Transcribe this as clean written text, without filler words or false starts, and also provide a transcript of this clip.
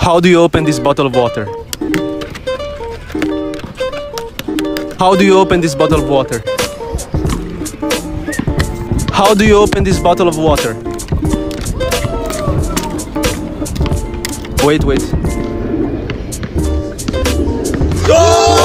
How do you open this bottle of water? How do you open this bottle of water? How do you open this bottle of water? Wait. Goal!